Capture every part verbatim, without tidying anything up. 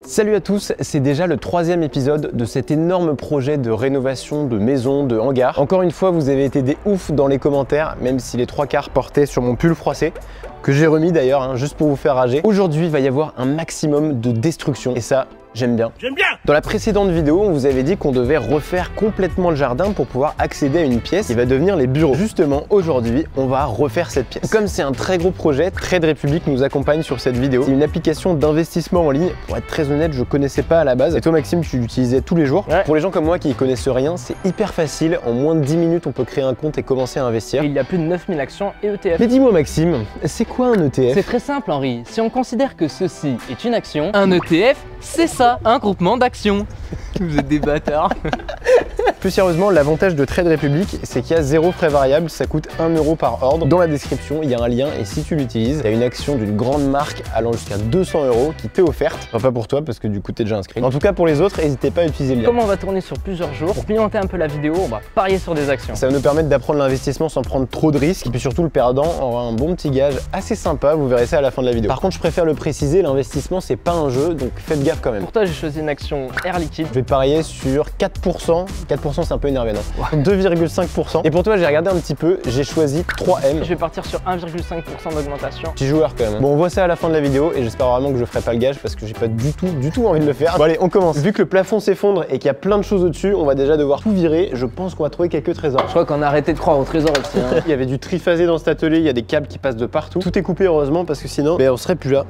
Salut à tous, c'est déjà le troisième épisode de cet énorme projet de rénovation de maison, de hangar. Encore une fois, vous avez été des oufs dans les commentaires, même si les trois quarts portaient sur mon pull froissé, que j'ai remis d'ailleurs, hein, juste pour vous faire rager. Aujourd'hui, il va y avoir un maximum de destruction, et ça, j'aime bien. J'aime bien. Dans la précédente vidéo, on vous avait dit qu'on devait refaire complètement le jardin pour pouvoir accéder à une pièce qui va devenir les bureaux. Justement, aujourd'hui, on va refaire cette pièce. Comme c'est un très gros projet, Trade Republic nous accompagne sur cette vidéo. C'est une application d'investissement en ligne. Pour être très honnête, je connaissais pas à la base. Et toi, Maxime, tu l'utilisais tous les jours. Ouais. Pour les gens comme moi qui connaissent rien, c'est hyper facile. En moins de dix minutes, on peut créer un compte et commencer à investir. Et il y a plus de neuf mille actions et E T F. Mais dis-moi, Maxime, c'est quoi un E T F? C'est très simple, Henri. Si on considère que ceci est une action, un E T F, c'est ça, un groupement d'actions. Vous êtes des bâtards. Plus sérieusement, l'avantage de Trade Republic, c'est qu'il y a zéro frais variable, ça coûte un euro par ordre. Dans la description, il y a un lien et si tu l'utilises, il y a une action d'une grande marque allant jusqu'à deux cents euros qui t'est offerte. Enfin, pas pour toi parce que du coup, t'es déjà inscrit. En tout cas, pour les autres, n'hésitez pas à utiliser le lien. Comme on va tourner sur plusieurs jours, pour pimenter un peu la vidéo, on va parier sur des actions. Ça va nous permettre d'apprendre l'investissement sans prendre trop de risques. Et puis surtout, le perdant aura un bon petit gage assez sympa. Vous verrez ça à la fin de la vidéo. Par contre, je préfère le préciser, l'investissement, c'est pas un jeu, donc faites gaffe quand même. Pour toi, j'ai choisi une action Air Liquide. Je vais parier sur quatre pour cent. quatre pour cent, c'est un peu énervé, non? deux virgule cinq pour cent. Et pour toi, j'ai regardé un petit peu, j'ai choisi trois M. Je vais partir sur un virgule cinq pour cent d'augmentation. Petit joueur quand même. Bon, on voit ça à la fin de la vidéo et j'espère vraiment que je ferai pas le gage parce que j'ai pas du tout, du tout envie de le faire. Bon allez, on commence. Vu que le plafond s'effondre et qu'il y a plein de choses au-dessus, on va déjà devoir tout virer. Je pense qu'on va trouver quelques trésors. Je crois qu'on a arrêté de croire au trésor ici. Hein. Il y avait du triphasé dans cet atelier, il y a des câbles qui passent de partout. Tout est coupé heureusement parce que sinon, ben, on serait plus là.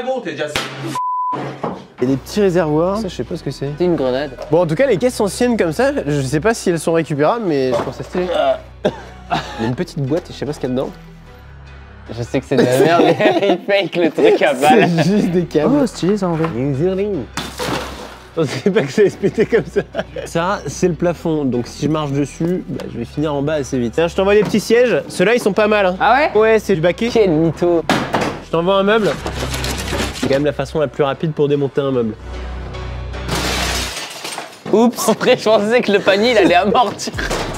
Et des petits réservoirs, ça je sais pas ce que c'est. C'est une grenade. Bon, en tout cas, les caisses anciennes comme ça, je sais pas si elles sont récupérables, mais je pense que c'est stylé. Il y a une petite boîte, je sais pas ce qu'il y a dedans. Je sais que c'est de la merde, mais il fake le truc à balle. C'est juste des câbles. Oh, stylé ça en vrai. Je savais pas que ça allait se péter comme ça. Ça, c'est le plafond, donc si je marche dessus, bah, je vais finir en bas assez vite. Tiens, je t'envoie des petits sièges. Ceux-là, ils sont pas mal. Hein. Ah ouais? Ouais, c'est du baquet. Quel mytho. Je t'envoie un meuble. C'est quand même la façon la plus rapide pour démonter un meuble. Oups. Après, je pensais que le panier, il allait amortir.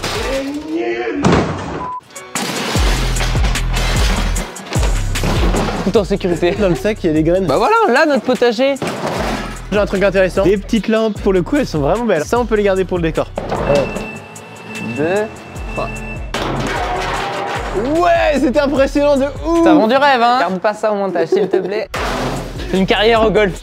Tout en sécurité. Dans le sac, il y a des graines. Bah voilà, là, notre potager. J'ai un truc intéressant. Des petites lampes, pour le coup, elles sont vraiment belles. Ça, on peut les garder pour le décor. Un, deux, trois. Ouais, c'était impressionnant de ouf. Ça vend du rêve, hein. Garde pas ça au montage, s'il te plaît. Une carrière au golf.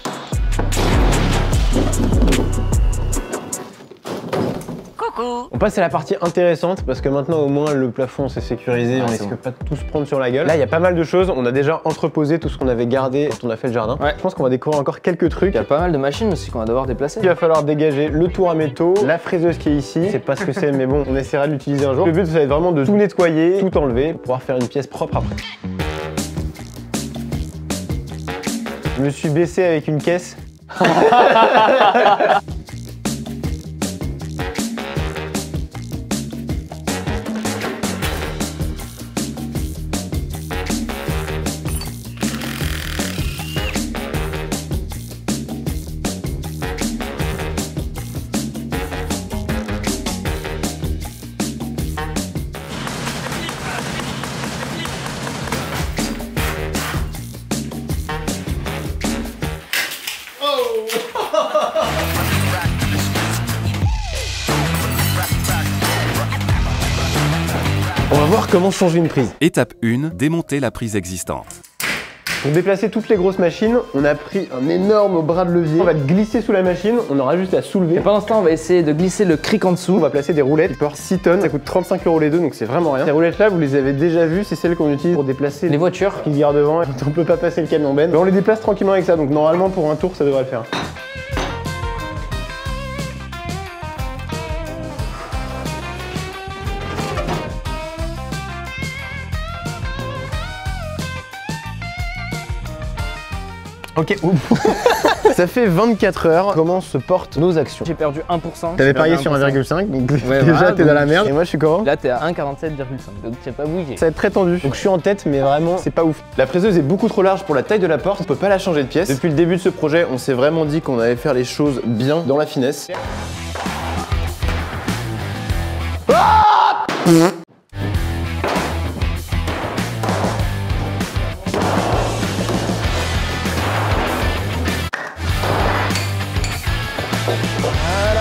On passe à la partie intéressante parce que maintenant au moins le plafond c'est sécurisé, ah, on risque bon. pas de tout se prendre sur la gueule. Là il y a pas mal de choses, on a déjà entreposé tout ce qu'on avait gardé quand on a fait le jardin. Ouais. Je pense qu'on va découvrir encore quelques trucs. Il y a pas mal de machines aussi qu'on va devoir déplacer. Il va falloir dégager le tour à métaux, la fraiseuse qui est ici, c'est pas ce que c'est mais bon on essaiera de l'utiliser un jour. Le but ça va être vraiment de tout nettoyer, tout enlever, pour pouvoir faire une pièce propre après. Je me suis baissé avec une caisse. On va voir comment changer une prise. Étape un, démonter la prise existante. Pour déplacer toutes les grosses machines, on a pris un énorme bras de levier. On va le glisser sous la machine, on aura juste à soulever. Et pendant ce temps, on va essayer de glisser le cric en dessous. On va placer des roulettes, qui portent six tonnes. Ça coûte trente-cinq euros les deux, donc c'est vraiment rien. Ces roulettes-là, vous les avez déjà vues, c'est celles qu'on utilise pour déplacer les voitures qui garent devant. On peut pas passer le camion ben. Mais on les déplace tranquillement avec ça, donc normalement pour un tour, ça devrait le faire. Ok, ça fait vingt-quatre heures. Comment se portent nos actions? J'ai perdu un pour cent. T'avais parié sur un virgule cinq, donc ouais, déjà voilà, t'es dans la merde. Et moi je suis comment? Là t'es à un virgule quarante-sept virgule cinq, donc t'es pas bougé. Ça va être très tendu. Donc je suis en tête, mais vraiment c'est pas ouf. La fraiseuse est beaucoup trop large pour la taille de la porte, on peut pas la changer de pièce. Depuis le début de ce projet, on s'est vraiment dit qu'on allait faire les choses bien, dans la finesse. Ah Voilà.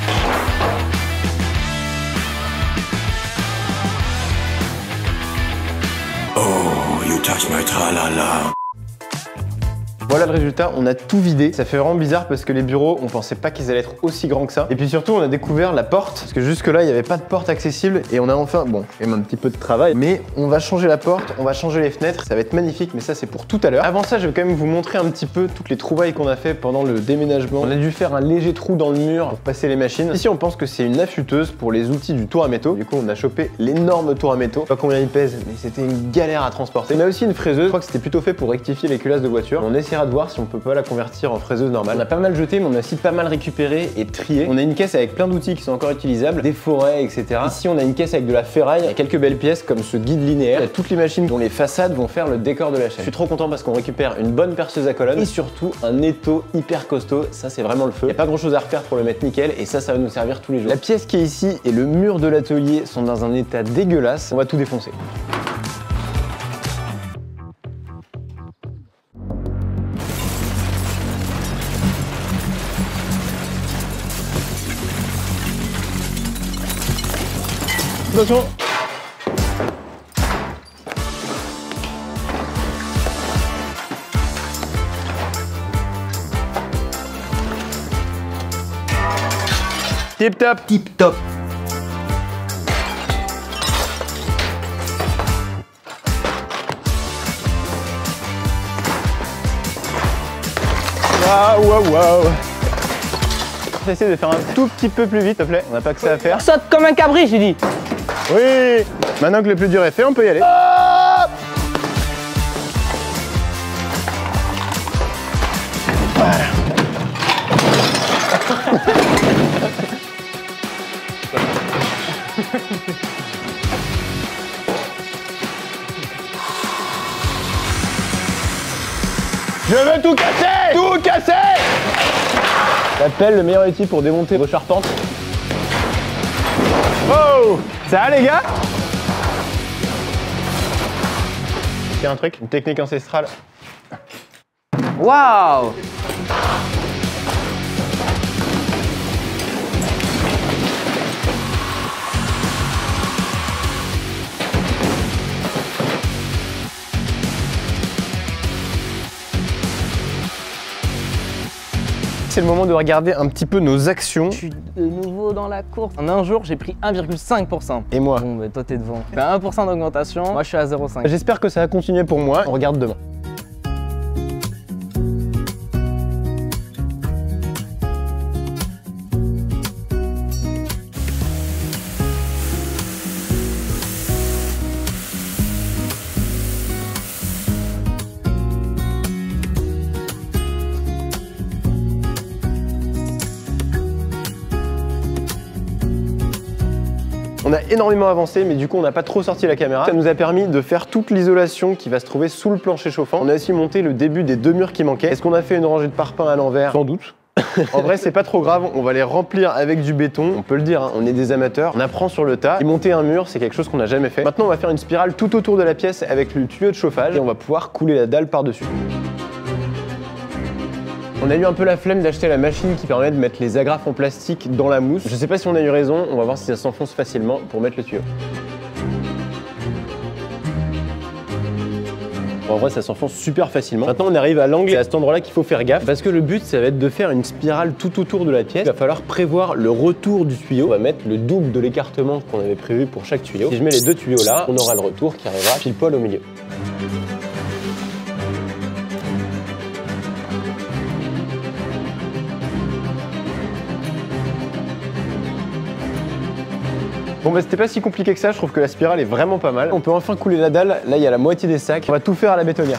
Oh, you touch my tra-la-la. Voilà le résultat, on a tout vidé. Ça fait vraiment bizarre parce que les bureaux, on pensait pas qu'ils allaient être aussi grands que ça. Et puis surtout, on a découvert la porte, parce que jusque là, il n'y avait pas de porte accessible. Et on a enfin, bon, quand même un petit peu de travail, mais on va changer la porte, on va changer les fenêtres. Ça va être magnifique, mais ça, c'est pour tout à l'heure. Avant ça, je vais quand même vous montrer un petit peu toutes les trouvailles qu'on a fait pendant le déménagement. On a dû faire un léger trou dans le mur pour passer les machines. Ici, on pense que c'est une affûteuse pour les outils du tour à métaux. Du coup, on a chopé l'énorme tour à métaux. Je sais pas combien il pèse, mais c'était une galère à transporter. On a aussi une fraiseuse. Je crois que c'était plutôt fait pour rectifier les culasses de voiture. On essaiera de voir si on peut pas la convertir en fraiseuse normale. On a pas mal jeté, mais on a aussi pas mal récupéré et trié. On a une caisse avec plein d'outils qui sont encore utilisables, des forêts, et cetera. Ici, on a une caisse avec de la ferraille. Il y a quelques belles pièces comme ce guide linéaire. Il y a toutes les machines dont les façades vont faire le décor de la chaîne. Je suis trop content parce qu'on récupère une bonne perceuse à colonne et surtout un étau hyper costaud. Ça, c'est vraiment le feu. Il n'y a pas grand chose à refaire pour le mettre nickel et ça, ça va nous servir tous les jours. La pièce qui est ici et le mur de l'atelier sont dans un état dégueulasse. On va tout défoncer. Attention. Tip top. Tip top. Waouh, waouh, waouh. On va essayer de faire un tout petit peu plus vite, s'il te plaît. On n'a pas que ça à faire. Saute comme un cabri, j'ai dit. Oui. Maintenant que le plus dur est fait, on peut y aller. Hop. Voilà. Je veux tout casser! Tout casser! J'appelle le meilleur outil pour démonter vos charpentes. Oh! Ça va les gars? C'est un truc, une technique ancestrale. Waouh! C'est le moment de regarder un petit peu nos actions. Je suis de nouveau dans la course. En un jour, j'ai pris un virgule cinq pour cent. Et moi? Bon, bah toi, t'es devant. Ben, un pour cent d'augmentation. Moi, je suis à zéro virgule cinq. J'espère que ça va continuer pour moi. On regarde demain. On a énormément avancé, mais du coup on n'a pas trop sorti la caméra. Ça nous a permis de faire toute l'isolation qui va se trouver sous le plancher chauffant. On a aussi monté le début des deux murs qui manquaient. Est-ce qu'on a fait une rangée de parpaings à l'envers? Sans doute. En vrai, c'est pas trop grave, on va les remplir avec du béton. On peut le dire, hein, on est des amateurs, on apprend sur le tas. Et monter un mur, c'est quelque chose qu'on n'a jamais fait. Maintenant, on va faire une spirale tout autour de la pièce avec le tuyau de chauffage et on va pouvoir couler la dalle par-dessus. On a eu un peu la flemme d'acheter la machine qui permet de mettre les agrafes en plastique dans la mousse. Je sais pas si on a eu raison, on va voir si ça s'enfonce facilement pour mettre le tuyau. Bon, en vrai, ça s'enfonce super facilement. Maintenant, on arrive à l'angle, c'est à cet endroit-là qu'il faut faire gaffe parce que le but, ça va être de faire une spirale tout autour de la pièce. Il va falloir prévoir le retour du tuyau. On va mettre le double de l'écartement qu'on avait prévu pour chaque tuyau. Si je mets les deux tuyaux là, on aura le retour qui arrivera pile poil au milieu. Bon bah c'était pas si compliqué que ça, je trouve que la spirale est vraiment pas mal. On peut enfin couler la dalle, là il y a la moitié des sacs. On va tout faire à la bétonnière.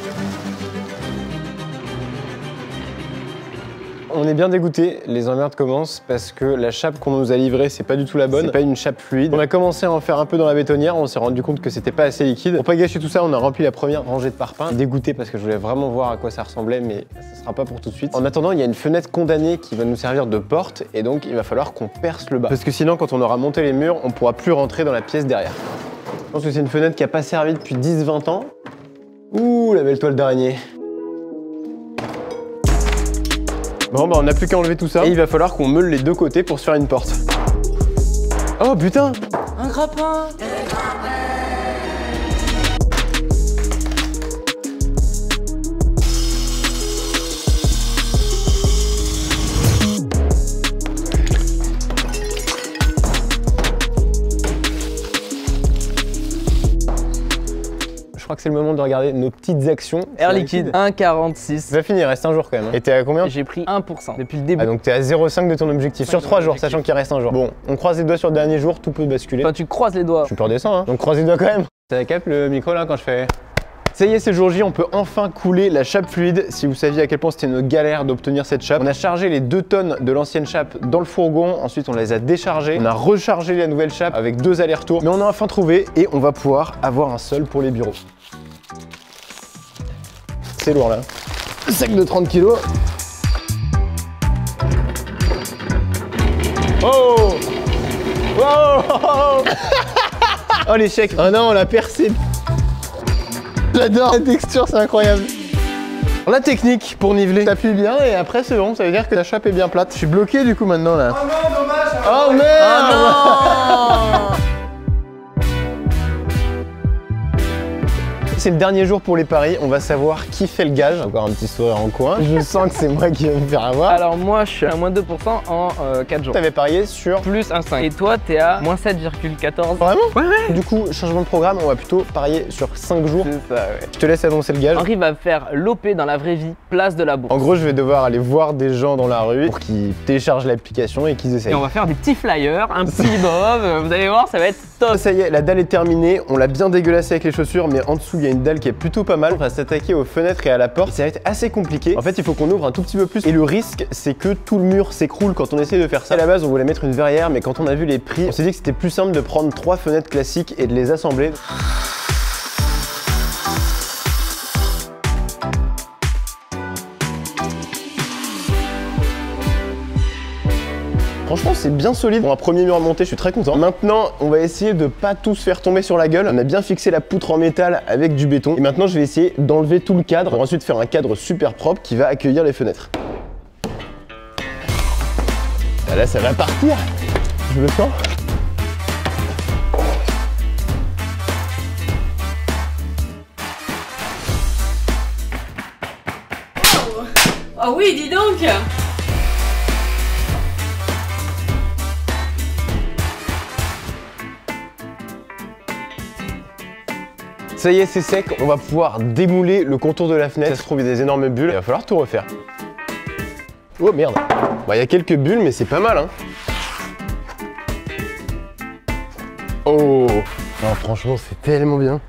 On est bien dégoûté, les emmerdes commencent parce que la chape qu'on nous a livrée, c'est pas du tout la bonne, c'est pas une chape fluide. On a commencé à en faire un peu dans la bétonnière, on s'est rendu compte que c'était pas assez liquide. Pour pas gâcher tout ça, on a rempli la première rangée de parpaings. Dégoûté parce que je voulais vraiment voir à quoi ça ressemblait, mais ça sera pas pour tout de suite. En attendant, il y a une fenêtre condamnée qui va nous servir de porte et donc il va falloir qu'on perce le bas. Parce que sinon, quand on aura monté les murs, on pourra plus rentrer dans la pièce derrière. Je pense que c'est une fenêtre qui a pas servi depuis dix vingt ans. Ouh, la belle toile d'araignée. Bon bah on n'a plus qu'à enlever tout ça. Et il va falloir qu'on meule les deux côtés pour se faire une porte. Oh putain! Un grappin! Je crois que c'est le moment de regarder nos petites actions. Air liquide, un virgule quarante-six. Ça va finir, il reste un jour quand même. Hein. Et t'es à combien? J'ai pris un pour cent depuis le début. Ah donc t'es à zéro virgule cinq de ton objectif sur trois jours, sachant qu'il reste un jour. Bon, on croise les doigts sur le dernier jour, tout peut basculer. Enfin, tu croises les doigts. Tu peux redescendre, hein. Donc croise les doigts quand même. Ça capte le micro là quand je fais... Ça y est, c'est jour J, on peut enfin couler la chape fluide. Si vous saviez à quel point c'était une galère d'obtenir cette chape. On a chargé les deux tonnes de l'ancienne chape dans le fourgon, ensuite on les a déchargées. On a rechargé la nouvelle chape avec deux allers-retours. Mais on a enfin trouvé et on va pouvoir avoir un sol pour les bureaux. C'est lourd là. Sac de trente kilos. Oh! Oh! Oh l'échec! Oh non, on l'a percé! J'adore la texture, c'est incroyable! La technique pour niveler. T'appuies bien et après c'est bon, ça veut dire que la chape est bien plate. Je suis bloqué du coup maintenant là. Oh non, dommage! Oh merde! Oh non! C'est le dernier jour pour les paris, on va savoir qui fait le gage. Encore un petit sourire en coin. Je sens que c'est moi qui vais me faire avoir. Alors moi je suis à moins deux pour cent en euh, quatre jours. T'avais parié sur... Plus un virgule cinq. Et toi t'es à moins sept virgule quatorze. Vraiment? Ouais ouais. Du coup, changement de programme, on va plutôt parier sur cinq jours. C'est ça ouais. Je te laisse annoncer le gage. Henri va faire l'O P dans la vraie vie, place de la Bourse. En gros, je vais devoir aller voir des gens dans la rue pour qu'ils téléchargent l'application et qu'ils essayent. Et on va faire des petits flyers, un petit bob, vous allez voir, ça va être top. Ça y est, la dalle est terminée, on l'a bien dégueulassé avec les chaussures, mais en dessous, il y a une dalle qui est plutôt pas mal. On va s'attaquer aux fenêtres et à la porte. Ça va être assez compliqué. En fait, il faut qu'on ouvre un tout petit peu plus. Et le risque, c'est que tout le mur s'écroule quand on essaie de faire ça. À la base, on voulait mettre une verrière, mais quand on a vu les prix, on s'est dit que c'était plus simple de prendre trois fenêtres classiques et de les assembler. Franchement, c'est bien solide. Pour un premier mur monté, je suis très content. Maintenant, on va essayer de pas tous faire tomber sur la gueule. On a bien fixé la poutre en métal avec du béton. Et maintenant, je vais essayer d'enlever tout le cadre pour ensuite faire un cadre super propre qui va accueillir les fenêtres. Ah là, ça va partir. Je le sens. Oh oui, dis donc! Ça y est, c'est sec, on va pouvoir démouler le contour de la fenêtre. Ça se trouve, il y a des énormes bulles, il va falloir tout refaire. Oh merde. Bah, il y a quelques bulles, mais c'est pas mal, hein. Oh. Non, franchement, c'est tellement bien.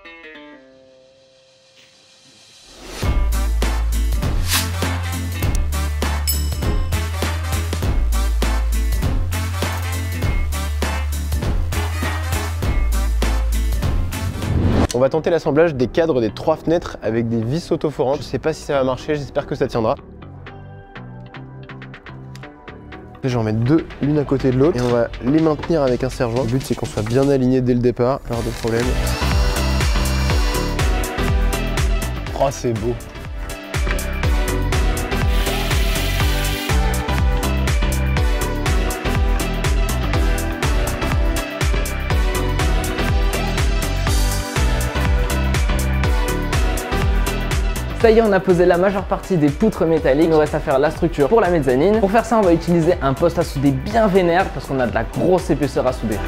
On va tenter l'assemblage des cadres des trois fenêtres avec des vis autoforantes. Je sais pas si ça va marcher, j'espère que ça tiendra. Je vais en mettre deux, l'une à côté de l'autre, et on va les maintenir avec un serre-joint. Le but c'est qu'on soit bien aligné dès le départ, pas de problème. Oh, c'est beau. Ça y est, on a posé la majeure partie des poutres métalliques. Il nous reste à faire la structure pour la mezzanine. Pour faire ça, on va utiliser un poste à souder bien vénère parce qu'on a de la grosse épaisseur à souder.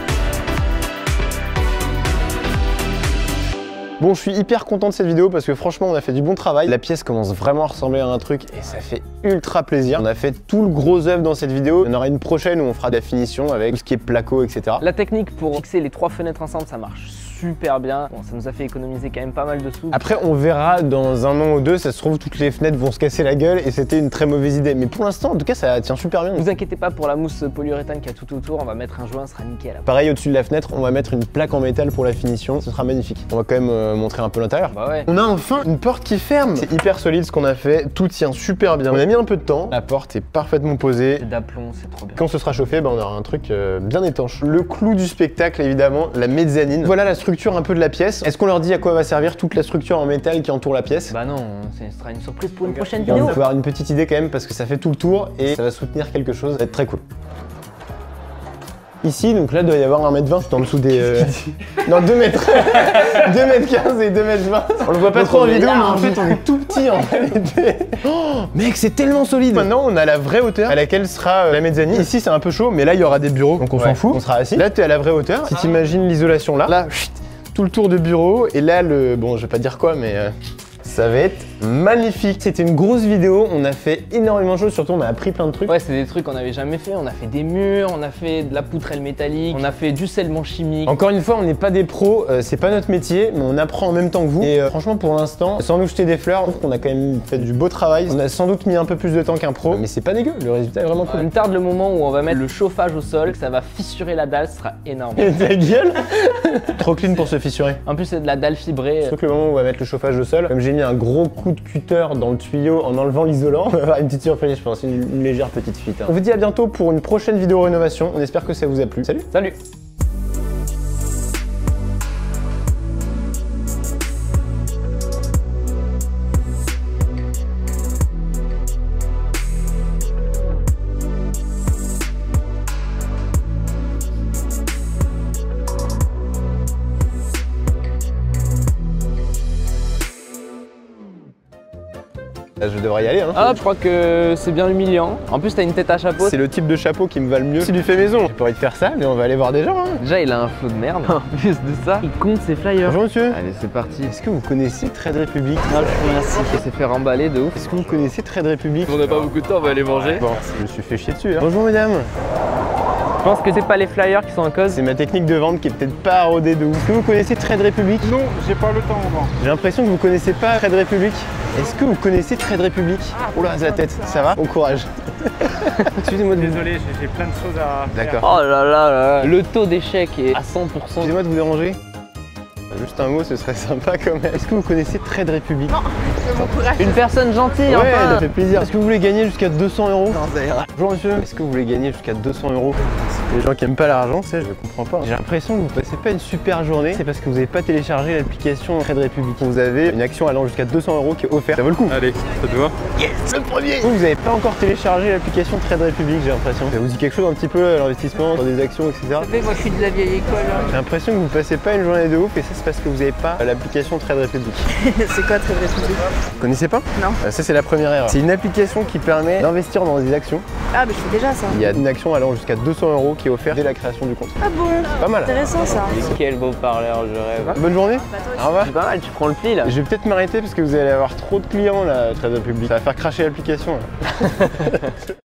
Bon, je suis hyper content de cette vidéo parce que franchement, on a fait du bon travail. La pièce commence vraiment à ressembler à un truc et ça fait ultra plaisir. On a fait tout le gros œuvre dans cette vidéo. Il y en aura une prochaine où on fera de la finition avec tout ce qui est placo, et cetera. La technique pour fixer les trois fenêtres ensemble, ça marche super bien. Bon, ça nous a fait économiser quand même pas mal de sous. Après, on verra dans un an ou deux, ça se trouve, toutes les fenêtres vont se casser la gueule et c'était une très mauvaise idée. Mais pour l'instant, en tout cas, ça tient super bien. Ne vous inquiétez pas pour la mousse polyuréthane qu'il y a tout autour. On va mettre un joint, ça sera nickel. Pareil, au-dessus de la fenêtre, on va mettre une plaque en métal pour la finition. Ce sera magnifique. On va quand même euh, montrer un peu l'intérieur. Bah ouais. On a enfin une porte qui ferme. C'est hyper solide ce qu'on a fait. Tout tient super bien. On a mis un peu de temps. La porte est parfaitement posée. C'est d'aplomb, c'est trop bien. Quand ce sera chauffé, bah, on aura un truc euh, bien étanche. Le clou du spectacle, évidemment, la mezzanine. Voilà la structure structure un peu de la pièce. Est-ce qu'on leur dit à quoi va servir toute la structure en métal qui entoure la pièce? Bah non, ce sera une surprise pour une prochaine On vidéo. va avoir une petite idée quand même parce que ça fait tout le tour et ça va soutenir quelque chose, ça va être très cool. Ici, donc là, il doit y avoir un mètre vingt, c'est en dessous des... Euh... non, deux mètres. deux mètres quinze et deux mètres vingt. On le voit pas donc trop en vidéo, mais en fait, on est tout petit en réalité. Oh, mec, c'est tellement solide. Maintenant, on a la vraie hauteur à laquelle sera la mezzanine. Ici, c'est un peu chaud, mais là, il y aura des bureaux, donc on s'en ouais. fout. On sera assis. Là, tu es à la vraie hauteur. Si tu imagines l'isolation là, là, chut, tout le tour de bureau. Et là, le... Bon, je vais pas dire quoi, mais... Euh... ça va être magnifique. C'était une grosse vidéo, on a fait énormément de choses, surtout on a appris plein de trucs. Ouais, c'est des trucs qu'on n'avait jamais fait, on a fait des murs, on a fait de la poutrelle métallique, on a fait du scellement chimique. Encore une fois, on n'est pas des pros, euh, c'est pas notre métier, mais on apprend en même temps que vous. Et euh, franchement, pour l'instant, sans nous jeter des fleurs, je trouve qu'on a quand même fait du beau travail. On a sans doute mis un peu plus de temps qu'un pro, mais c'est pas dégueu, le résultat est vraiment cool. On tarde le moment où on va mettre le chauffage au sol, que ça va fissurer la dalle, ce sera énorme. Et ta gueule. Trop clean pour se fissurer. En plus, c'est de la dalle fibrée. Sauf que le moment où on va mettre le chauffage au sol, comme j'ai mis un gros coup de cutter dans le tuyau en enlevant l'isolant, on va avoir une petite surprise, je pense, une, une légère petite fuite. Hein. On vous dit à bientôt pour une prochaine vidéo rénovation. On espère que ça vous a plu. Salut. Salut. Là, je devrais y aller, hein. Ah, je crois que c'est bien humiliant. En plus, t'as une tête à chapeau. C'est le type de chapeau qui me va le mieux. C'est du fait maison. J'ai pas envie de faire ça, mais on va aller voir des gens. Hein. Déjà, il a un flot de merde. En plus de ça, il compte ses flyers. Bonjour monsieur. Allez, c'est parti. Est-ce que vous connaissez Trade Republic? Non, je vous remercie. Il s'est fait remballer de ouf. Est-ce que vous connaissez Trade Republic? On n'a pas beaucoup de temps, on va aller manger. Bon, je me suis fait chier dessus. Hein. Bonjour mesdames. Je pense que c'est pas les flyers qui sont en cause. C'est ma technique de vente qui est peut-être pas rodée de ouf. Est-ce que vous connaissez Trade Republic? Non, j'ai pas le temps encore. J'ai l'impression que vous connaissez pas Trade Republic. Est-ce que vous connaissez Trade Republic? Oh là, c'est la tête, ça va? Bon courage. Excusez-moi de vous... Désolé, j'ai plein de choses à faire. D'accord. Oh là là là. Le taux d'échec est à cent pour cent. Excusez-moi de vous déranger. Juste un mot, ce serait sympa quand même. Est-ce que vous connaissez Trade Republic? Non, c'est mon courage. Une personne gentille, ouais, enfin. Ça fait plaisir. Est-ce que vous voulez gagner jusqu'à deux cents euros? Non, ça ira. Bonjour monsieur. Est-ce que vous voulez gagner jusqu'à deux cents euros? Les gens qui aiment pas l'argent, c'est, je comprends pas. J'ai l'impression que vous passez pas une super journée. C'est parce que vous n'avez pas téléchargé l'application Trade Republic. Vous avez une action allant jusqu'à deux cents euros qui est offerte. Ça vaut le coup. Allez, ça te va? Yes, le premier. Vous, vous avez pas encore téléchargé l'application Trade Republic, j'ai l'impression. Ça vous dit quelque chose un petit peu à l'investissement, dans des actions, et cetera. Vous savez, moi je suis de la vieille école. Hein. J'ai l'impression que vous passez pas une journée de ouf et ça c'est parce que vous avez pas l'application Trade Republic. C'est quoi Trade Republic? Vous connaissez pas? Non. Euh, ça c'est la première erreur. C'est une application qui permet d'investir dans des actions. Ah, mais je fais déjà ça. Il y a une action allant jusqu'à deux cents euros qui est offerte dès la création du compte. Ah bon? Pas mal. Intéressant ça. Quel beau parleur, je rêve. Bonne journée. Bah, toi aussi. Au revoir. C'est pas mal, tu prends le pli là. Je vais peut-être m'arrêter parce que vous allez avoir trop de clients là, Trade Republic. Ça va faire cracher l'application là.